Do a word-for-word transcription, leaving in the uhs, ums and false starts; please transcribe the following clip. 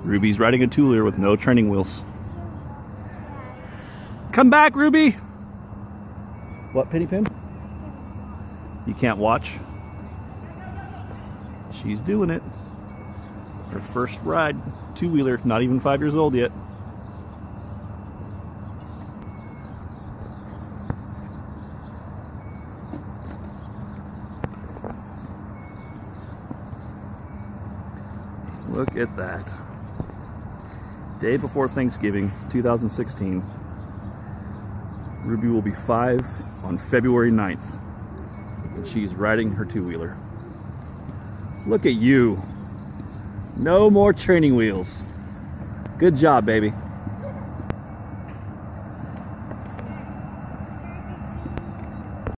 Ruby's riding a two-wheeler with no training wheels. Come back, Ruby! What, Penny Pin? You can't watch? She's doing it. Her first ride, two-wheeler, not even five years old yet. Look at that. Day before Thanksgiving, two thousand sixteen. Ruby will be five on February ninth. And she's riding her two-wheeler. Look at you. No more training wheels. Good job, baby.